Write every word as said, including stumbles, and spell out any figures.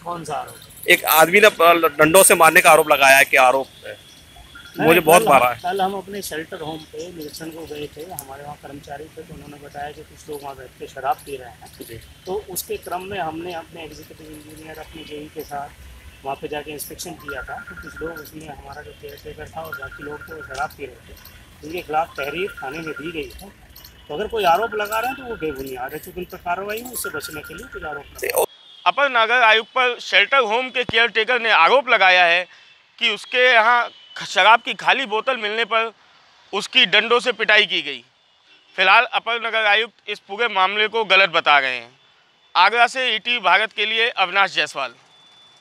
कौन सा आरोप? एक आदमी ने डंडों से मारने का आरोप लगाया है कि आरोप है, मुझे बहुत मारा है। कल हम अपने शेल्टर होम पे निरीक्षण को गए थे, हमारे वहाँ कर्मचारी थे, तो उन्होंने बताया कि कुछ लोग वहाँ बैठ के शराब पी रहे हैं। तो उसके क्रम में हमने अपने एग्जीक्यूटिव इंजीनियर अपने जेई के साथ वहाँ पे जाके इंस्पेक्शन किया था। तो कुछ लोग उसमें हमारा जो केयर टेकर था और बाकी लोग तो शराब पी रहे थे, जिनके खिलाफ तहरीर थाने में दी गई है। तो अगर कोई आरोप लगा रहे हैं तो वो बेबुनियाद है, चूँकि उन पर कार्रवाई हुई, उससे बचने के लिए कुछ आरोप। अपर नगर आयुक्त पर शेल्टर होम के केयर टेकर ने आरोप लगाया है कि उसके यहाँ शराब की खाली बोतल मिलने पर उसकी डंडों से पिटाई की गई। फिलहाल अपर नगर आयुक्त इस पूरे मामले को गलत बता रहे हैं। आगरा से ईटीवी भारत के लिए अविनाश जायसवाल।